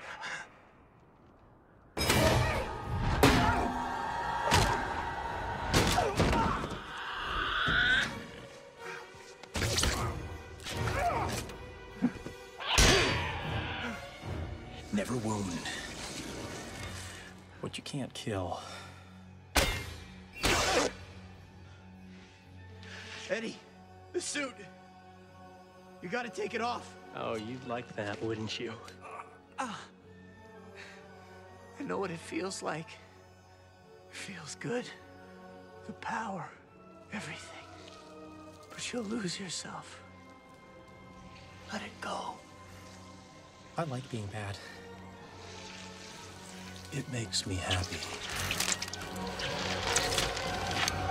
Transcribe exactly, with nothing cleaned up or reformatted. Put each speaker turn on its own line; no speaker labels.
Never wound what you can't kill.
Eddie, the suit. You gotta take it off.
Oh, you'd like that, wouldn't you?
Ah. I know what it feels like. It feels good. The power, everything. But you'll lose yourself. Let it go.
I like being bad. It makes me happy.